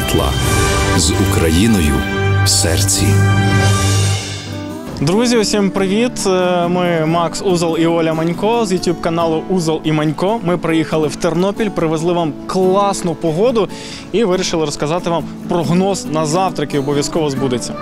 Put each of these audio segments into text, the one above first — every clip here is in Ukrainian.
Матла з Україною в серці. Друзі, усім привіт! Ми Макс Узол і Оля Манько з YouTube-каналу Узол і Манько. Ми приїхали в Тернопіль, привезли вам класну погоду і вирішили розказати вам прогноз на завтра, який обов'язково збудеться.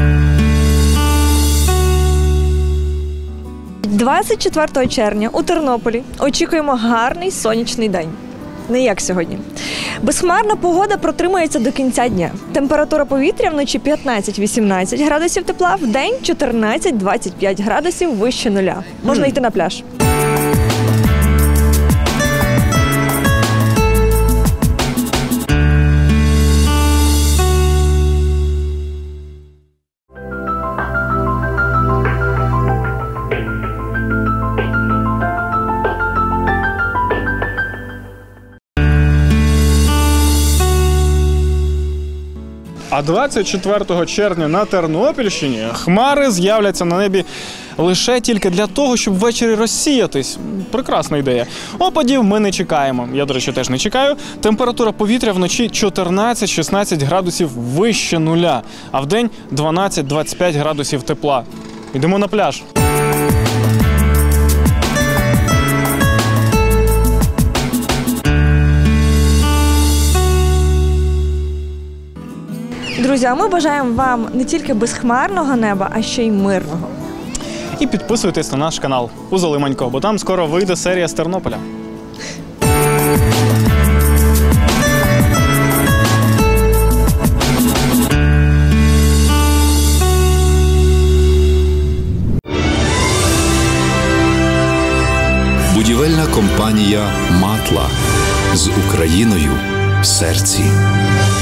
24 червня у Тернополі очікуємо гарний сонячний день. Не як сьогодні. Безхмарна погода протримається до кінця дня. Температура повітря вночі 15-18 градусів тепла, вдень 14-25 градусів вище нуля. Можна йти на пляж. А 24 червня на Тернопільщині хмари з'являться на небі лише тільки для того, щоб ввечері розсіятись. Прекрасна ідея. Опадів ми не чекаємо. Я, до речі, теж не чекаю. Температура повітря вночі 14-16 градусів вище нуля, а вдень 12-25 градусів тепла. Йдемо на пляж. Друзі, а ми бажаємо вам не тільки безхмарного неба, а ще й мирного. І підписуйтесь на наш канал Узол і Манько, бо там скоро вийде серія з Тернополя. Будівельна компанія «Матла» з Україною в серці.